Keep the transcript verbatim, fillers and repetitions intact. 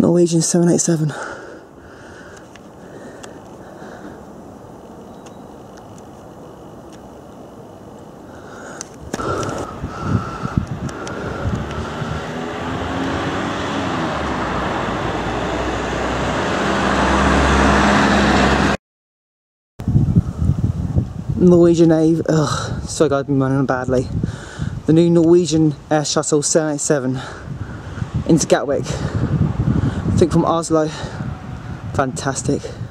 Norwegian seven eighty-seven. Norwegian Navy, ugh, so glad I've been running badly. The new Norwegian Air Shuttle seven eighty-seven into Gatwick. I think from Oslo, fantastic.